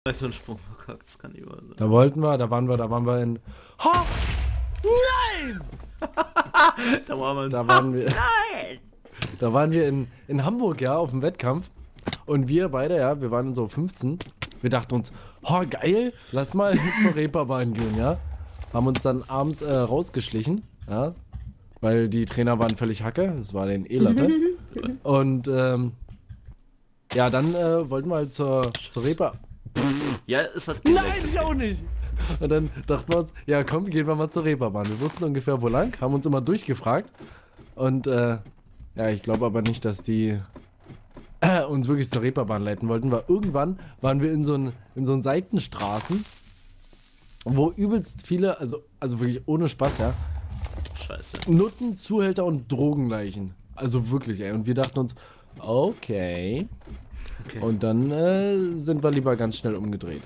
So ein Sprung verkackt, das kann nicht wahr sein. Da waren wir in... Ha! Nein! Da waren wir... Nein! Da waren wir in Hamburg, ja, auf dem Wettkampf. Und wir beide, ja, wir waren so 15. Wir dachten uns, oh, geil, lass mal zur Reeperbahn gehen, ja. Haben uns dann abends rausgeschlichen, ja. Weil die Trainer waren völlig Hacke, das war den E-Latte. Und, ja, dann wollten wir halt zur Reeperbahn. Ja, es hat Nein, ich auch nicht. Und dann dachten wir uns, ja komm, gehen wir mal zur Reeperbahn. Wir wussten ungefähr wo lang, haben uns immer durchgefragt. Und ja, ich glaube aber nicht, dass die uns wirklich zur Reeperbahn leiten wollten, weil irgendwann waren wir in so einen Seitenstraßen, wo übelst viele, also wirklich ohne Spaß, ja, Scheiße. Nutten, Zuhälter und Drogenleichen. Also wirklich, ey. Und wir dachten uns, okay. Und dann sind wir lieber ganz schnell umgedreht.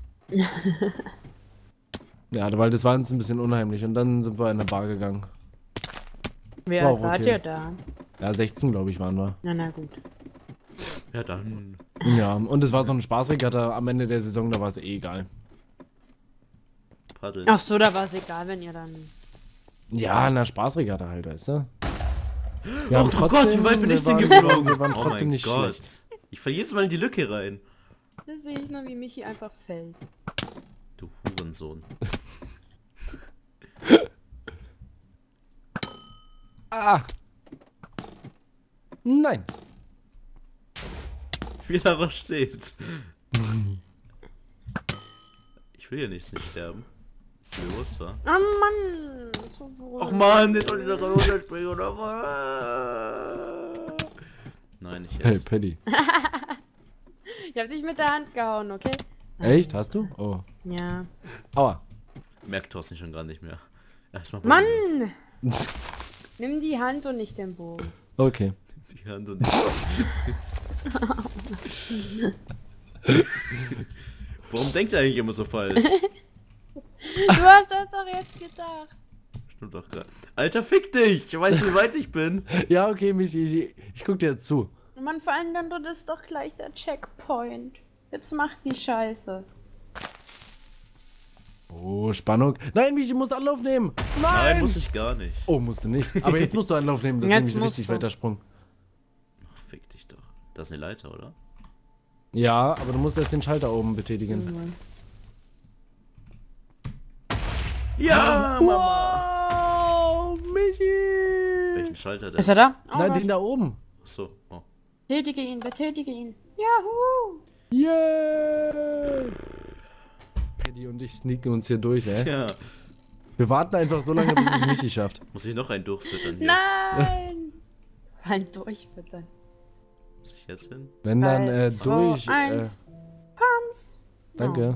Ja, weil das war uns ein bisschen unheimlich. Und dann sind wir in eine Bar gegangen. Wer War auch wart okay. ihr da? Ja, 16, glaube ich, waren wir. Na gut. Ja, dann. Ja, und es war so eine Spaßregatta am Ende der Saison, da war es eh egal. Paddel. Ach so, da war es egal, wenn ihr dann... Ja, na Spaßregatta halt, weißt du? Wir Oh, haben oh Gott, wie weit bin ich denn waren- geflogen? Wir waren Oh trotzdem mein nicht Gott. schlecht. Ich falle jedes Mal in die Lücke rein. Da sehe ich nur, wie Michi einfach fällt. Du Hurensohn. Ah! Nein! Wie da was steht. Ich will hier nicht sterben. Ist dir bewusst, wa? Oh Mann! So wohl. Ach man, jetzt soll ich da gerade runterspringen, oder was? Nein, nicht Hey, jetzt. Paddy. Ich hab dich mit der Hand gehauen, okay? Echt? Hast du? Oh. Ja. Aua. Merkt Thorsten schon gar nicht mehr. Erstmal Mann! Nimm die Hand und nicht den Bogen. Okay. die Hand und Warum denkt er eigentlich immer so falsch? Du hast das doch jetzt gedacht. Stimmt doch gerade. Alter, fick dich! Ich weiß, wie weit ich bin. Ja, okay, Michi, ich guck dir jetzt zu. Mann, vor allem dann das ist doch gleich der Checkpoint. Jetzt mach die Scheiße. Oh, Spannung. Nein, Michi, muss Anlauf nehmen. Nein, muss ich gar nicht. Oh, musst du nicht. Aber jetzt musst du Anlauf nehmen. Das ist Jetzt nämlich musst richtig du. weiter Sprung. Ach, fick dich doch. Das ist eine Leiter, oder? Ja, aber du musst erst den Schalter oben betätigen. Ja, Mama! Wow, Michi! Welchen Schalter denn? Ist er da? Oh, Nein, Gott. den da oben. Achso. Oh. Betätige ihn, betätige ihn. Juhu! Yeah! Paddy und ich sneaken uns hier durch, ey. Ja. Wir warten einfach so lange, bis es Michi schafft. Muss ich noch einen durchfüttern hier? Nein! Rein durchfüttern. Muss ich jetzt hin? Wenn dann 3, 2, durch. 1. Pams! Danke.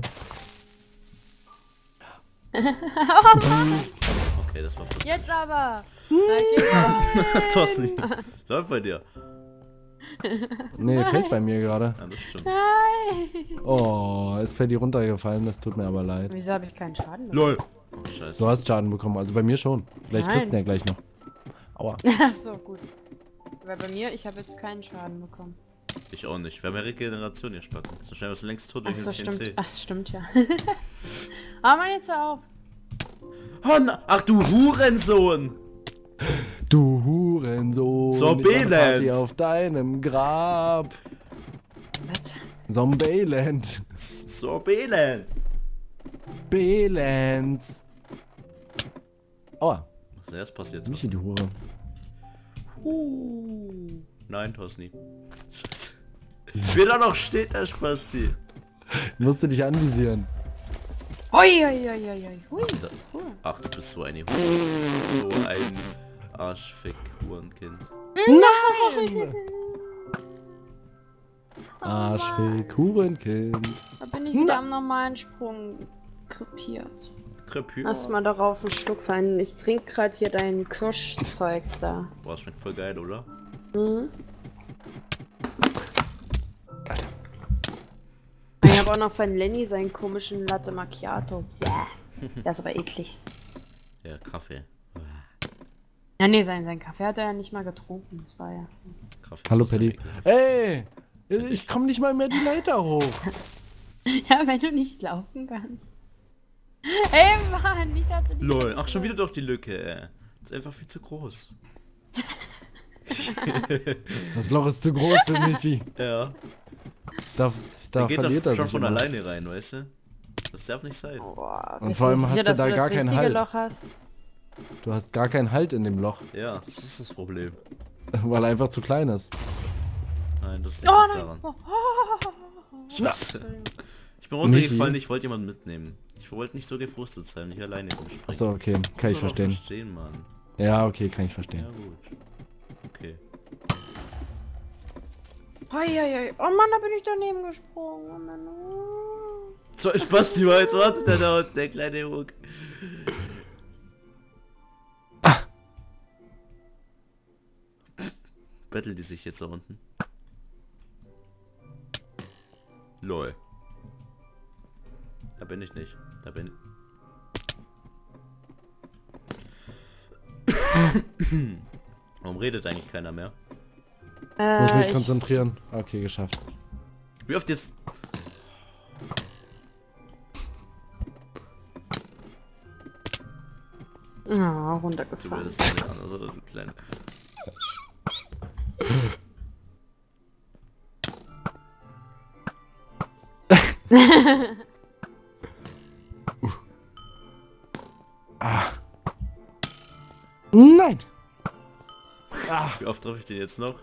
Okay, das war gut. Jetzt aber! Okay. Thorsten, läuft bei dir. Nee, fällt bei mir gerade. Ja, das stimmt. Nein! Oh, ist Paddy runtergefallen, das tut mir aber leid. Wieso habe ich keinen Schaden bekommen? LOL. Oh, scheiße. Du hast Schaden bekommen, also bei mir schon. Vielleicht kriegst du ihn ja gleich noch. Aua. Ach so, gut. Weil bei mir, ich habe jetzt keinen Schaden bekommen. Ich auch nicht. Wir haben ja Regeneration hier spacken. So schnell warst du längst tot Ach wegen so, dem stimmt. TNT. Ach, stimmt, ja. Aber Mann, jetzt hör auf. Oh, ach du Hurensohn! Du Hurensohn. So ich mache Party Beland. auf deinem Grab. Was? Zombieland. So Beland! Belands. Aua. Was ist denn jetzt passiert? Michi, die Hure. Nein, Thorsten. Scheiße. Wie da noch steht, der Spasti. Musst du dich anvisieren. Hui, hui, hui, hui, hui. Was ist da? Ach, du bist so eine So ein Arschfick-Hurenkind. Nein! Arschfick, Hurenkind. Da bin ich wieder am normalen Sprung krepiert. Krepür. Lass mal darauf einen Schluck fallen. Ich trinke gerade hier dein Kirschzeugs da. Boah, das schmeckt voll geil, oder? Mhm. Ich habe auch noch von Lenny seinen komischen Latte Macchiato. Der ist aber eklig. Ja, Kaffee. Ja, nee, sein Kaffee hat er ja nicht mal getrunken. Das war ja. Kaffee Hallo, ist so Paddy. ekelhaft. Ey! Ich komm nicht mal mehr die Leiter hoch. Ja, wenn du nicht laufen kannst. Ey, Mann, ich dachte... Lol, ach schon wieder durch die Lücke. Das ist einfach viel zu groß. Das Loch ist zu groß für Michi. Ja. Da Der geht verliert doch er schon sich von immer. alleine rein, weißt du? Das darf nicht sein. Boah, Und bist vor allem du hast sicher, du dass da du das gar keinen richtige Halt. Loch hast? Du hast gar keinen Halt in dem Loch, Ja, das ist das Problem. weil er einfach zu klein ist. Nein, das liegt Oh nicht nein! daran. Oh, Scheiße. Ich bin Michi? runtergefallen, ich wollte jemanden mitnehmen. Ich wollte nicht so gefrustet sein, nicht alleine rumspringen. Achso, okay, kann ich Soll doch verstehen. Mann. Ja, okay, kann ich verstehen. Ja gut. Okay. hoi, hoi, hoi. Oh Mann, da bin ich daneben gesprungen. Oh Mann. Oh. So, Spasti mal, jetzt wartet der da unten, der kleine Ruck. Betteln die sich jetzt da unten? Lol. Da bin ich nicht. Da bin ich. Warum redet eigentlich keiner mehr? Muss mich Ich, konzentrieren. Okay, geschafft. Wie oft jetzt? oh, Du runtergefallen. würdest nicht anders, oder du kleine. Nein! Wie oft treffe ich den jetzt noch?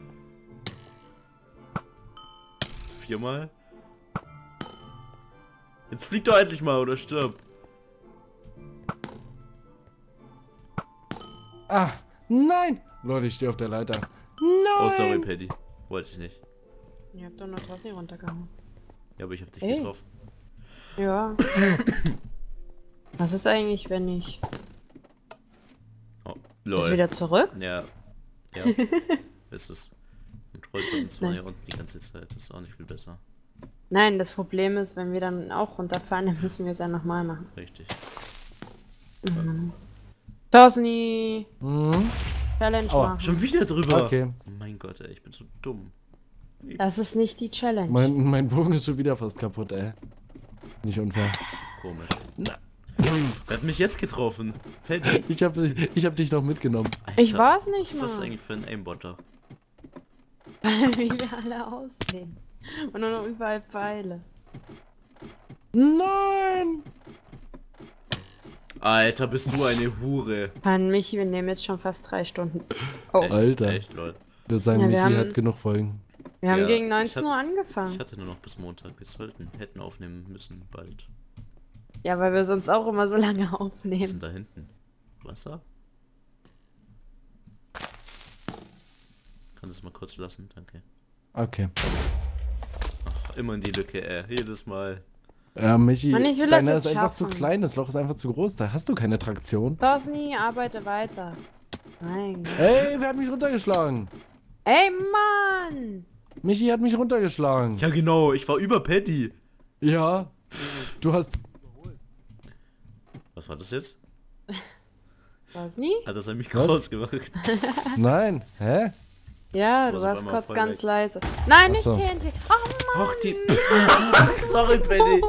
4-mal? Jetzt flieg doch endlich mal oder stirb. Ah, nein! Leute, ich stehe auf der Leiter. Oh, Nein! sorry, Paddy. Wollte ich nicht. Ihr habt doch nur Tossi runtergehauen. Ja, aber ich hab dich Ey. getroffen. Ja. Was ist eigentlich, wenn ich... Oh, Bist lol. du wieder zurück? Ja. Ja. Ist es. Und rollt uns zwar hier unten die ganze Zeit. Das ist auch nicht viel besser. Nein, das Problem ist, wenn wir dann auch runterfallen, dann müssen wir es ja nochmal machen. Richtig. Tosni! Mhm. Challenge Aua. machen. Schon wieder drüber. Okay. Oh mein Gott, ey, ich bin so dumm. Das ist nicht die Challenge. Mein Bogen ist schon wieder fast kaputt, ey. Nicht unfair. Komisch. Wer hat mich jetzt getroffen? Paddy. Ich hab dich noch mitgenommen. Ich Alter, war's Was nicht ist das mal. eigentlich für ein Aimbotter? Wie wir alle aussehen. Und nur noch überall Pfeile. Nein! Alter, bist du eine Hure. Mann, Michi, wir nehmen jetzt schon fast 3 Stunden. Oh, Echt, Alter. Echt, Leute. Wir sagen, Ja, wir Michi haben- hat genug Folgen. wir haben Ja, gegen ich 19 Uhr Ich angefangen. hatte nur noch bis Montag. Wir hätten aufnehmen müssen bald. Ja, weil wir sonst auch immer so lange Was aufnehmen. sind da hinten? Wasser? Kannst du es mal kurz lassen? Danke. Okay. Ach, immer in die Lücke, jedes Mal. Ja, Michi, Mann, ich will das deiner jetzt ist einfach zu schaffen. klein, das Loch ist einfach zu groß, da hast du keine Traktion. Tosni, arbeite weiter. Mein Gott. Ey, wer hat mich runtergeschlagen? Ey, Mann! Michi hat mich runtergeschlagen. Ja genau, ich war über Paddy. Ja. Du hast... Was war das jetzt? Tosni? Hat das an mich Was? rausgemacht? Nein. Hä? Ja, Du du warst auf warst einmal kurz voll ganz weg. leise. Nein, nicht Ach so. TNT. Oh Mann! Och, die... Sorry, Paddy.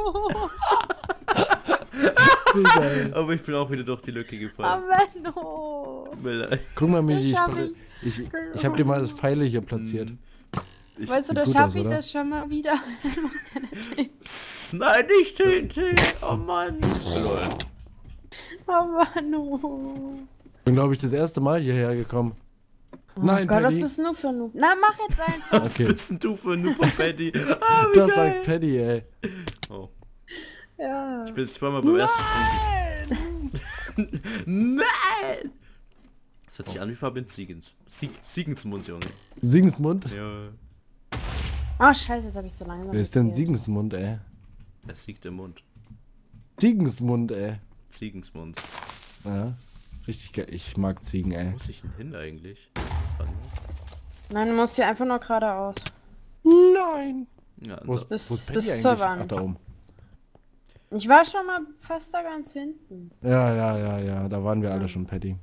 Aber ich bin auch wieder durch die Lücke gefallen. Menno! Tut mir leid. Guck mal, Michi, Das schaff ich hab dir mal das Pfeile hier platziert. Weißt du, sieht da gut schaffe aus, ich oder? das schon mal wieder. Psst, nein, nicht TNT. Oh Mann. Lol. Oh Manno! Bin, glaube ich, das erste Mal hierher gekommen. Oh Nein, Gott, was Paddy. bist du für ein Noob? Na, mach jetzt einfach! Was Okay. bist denn du für ein Noob von Paddy? Ah, wie Das geil. sagt Paddy, ey. Oh, Ja. ich bin jetzt zweimal beim ersten Sprung. Nein! Das hört sich an wie Fabian Siegensmund, Junge. Siegensmund? Ja. Oh, scheiße, jetzt habe ich zu lange Wer ist denn erzählt. Siegensmund, ey? Er siegt im Mund. Siegensmund, ey. Ziegensmund. Ja. Richtig geil. Ich mag Ziegen, Wo ey. muss ich denn hin eigentlich? Nein, du musst hier einfach nur geradeaus. Nein! Ja, Wo ist, Bis- wo ist Paddy bis eigentlich? zur Wand. Ach, da oben. Ich war schon mal fast da ganz hinten. Ja. Da waren wir alle schon, Paddy.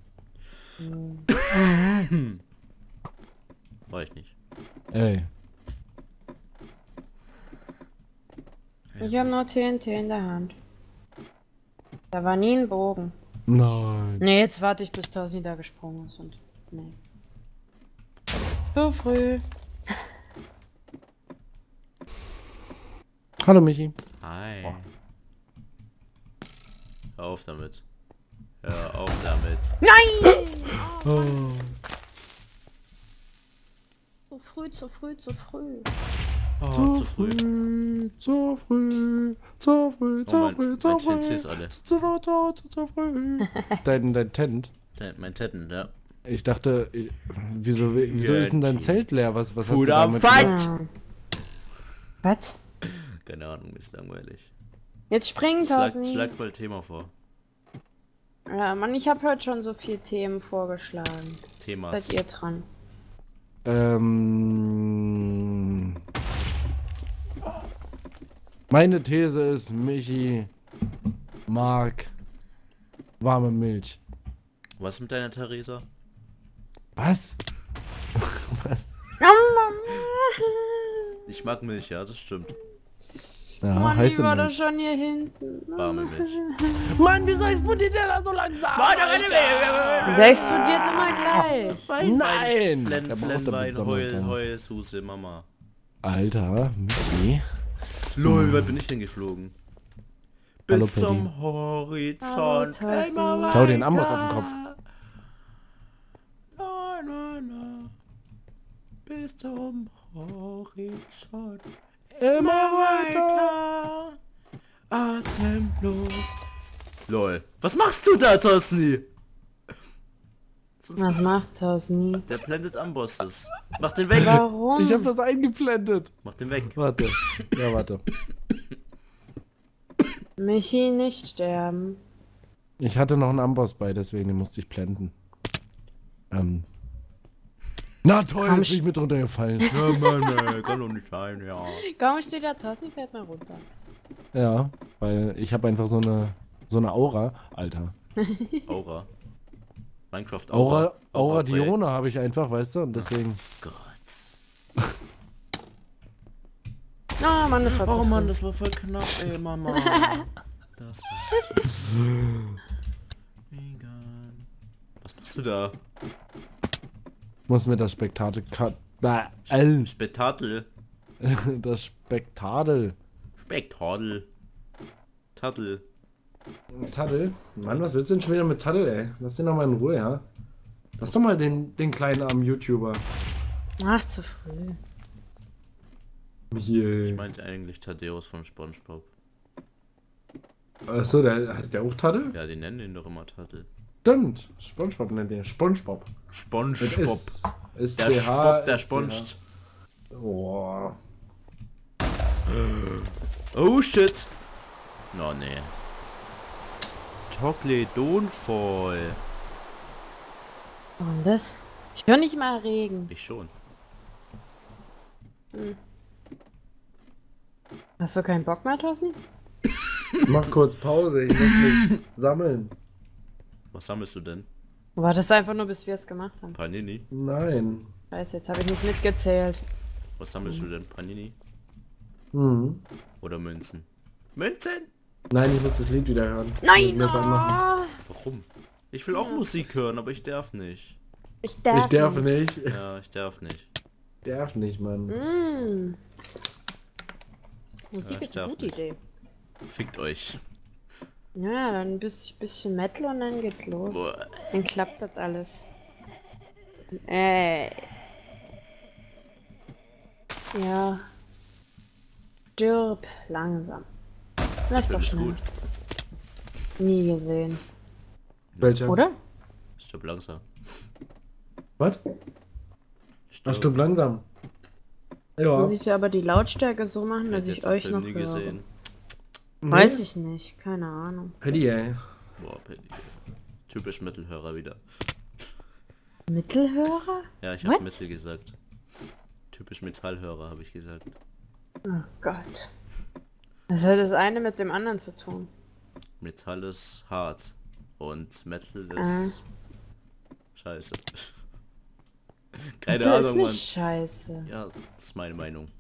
war ich nicht. Ey. Ich habe nur TNT in der Hand. Da war nie ein Bogen. Nein. Nee, jetzt warte ich, bis Tossi da gesprungen ist und. Nee. So früh. Hallo Michi. Hi. Hör auf damit. Hör auf damit. Nein! Oh. Zu früh, zu früh, zu früh. Oh, zu früh. Zu früh, zu früh, Oh, zu mein, früh, mein zu TNT früh. ist alle. Zu früh. Dein Tent? Mein Tetten, ja. Ich dachte, wieso ist denn dein Zelt leer? Was hast du Food am damit Fight! gemacht? Was? Keine Ahnung, ist langweilig. Jetzt springen, Tossi. Schlag mal Thema vor. Ja, Mann, ich habe heute schon so viele Themen vorgeschlagen. Themas. Seid ihr dran? Meine These ist, Michi mag warme Milch. Was mit deiner Theresa? Was? Ich mag Milch, ja, das stimmt. Ja, Mann, heiße die war doch Milch. schon hier hinten. Warme Milch. Mann, wieso explodiert der da so langsam? Der explodiert immer gleich. Nein! Flenn, Der braucht Flenn, doch Wein, besonders Heul, lang. Heul, Suse, Mama. Alter, Michi. Lol, weit bin ich denn geflogen? Hallo, Bis zum Horizont. Hallo, Tossi. Immer Schau dir den Amboss weiter. auf den Kopf. Na, na, na. Bis zum Horizont. Immer Weiter. Atemlos. Lol. Was machst du da, Tosni? Was macht Tossi? Der blendet Ambosses. Mach den weg. Warum? Ich hab das eingeblendet. Mach den weg. Warte. Ja, warte. Michi, nicht sterben. Ich hatte noch einen Amboss bei, deswegen den musste ich blenden. Na toll, Komm, jetzt bin ich mit runtergefallen. Ja, Mann, kann doch nicht sein, ja. Komm, steht da Tossi, fährt mal runter. Ja, weil ich habe einfach so eine Aura. Alter. Aura. Minecraft Aura Projekt. Diona habe ich einfach, weißt du? Und deswegen. Gott. Oh Mann, das war zu Oh früh. Mann, das war voll knapp, ey, Mama. Das war... Egal. Was machst du da? Muss mir das Spektakel. Spektakel. Das Spektakel. Spektakel. Taddel. Taddel? Mann, was willst du denn schon wieder mit Taddel, ey? Lass den doch mal in Ruhe, ja? Lass doch mal den kleinen armen YouTuber. Ach, zu früh. Hier. Ich meinte eigentlich Thaddeus von SpongeBob. Achso, der heißt der auch Taddel? Ja, die nennen ihn doch immer Taddel. Stimmt. SpongeBob nennt den. SpongeBob. SpongeBob. Ist Der Spob, der spongt. Oh. Oh shit. No, nee. Togledonfall. Warum das? Ich höre nicht mal Regen. Ich schon. Hast du keinen Bock mehr, Tossi? Mach kurz Pause, ich muss mich sammeln. Was sammelst du denn? War das einfach nur, bis wir es gemacht haben? Panini? Nein. Scheiße, jetzt habe ich nicht mitgezählt. Was sammelst du denn? Panini? Mhm. Oder Münzen? Münzen? Nein, ich muss das Lied wieder hören. Nein! Ich muss das anmachen. Warum? Ich will auch Musik hören, aber ich darf nicht. Ich Ich darf, darf nicht. Ja, ich darf nicht. Darf nicht, Mann. Mm. Musik Ja, ich ist eine darf gute nicht. Idee. Fickt euch. Ja, dann ein bisschen Metal und dann geht's los. Boah. Dann klappt das alles. Ja. Stirb langsam. Läuft doch Ist schnell. gut. Nie gesehen. Welcher? Oder? Stirb langsam. Was? Ach, stimmt langsam. Ja. Muss ich aber die Lautstärke so machen, dass Hätte ich jetzt den euch Film noch nie höre? gesehen. Weiß ich nicht, keine Ahnung. Paddy, ey. Boah, Paddy. Typisch Mittelhörer wieder. Mittelhörer? Ja, ich What? habe Mittel gesagt. Typisch Metallhörer, habe ich gesagt. Oh Gott. Was hat das eine mit dem anderen zu tun? Metall ist hart. Und Metal Ah. ist... Scheiße. Keine Das ist Ahnung, Mann. nicht scheiße. Ja, das ist meine Meinung.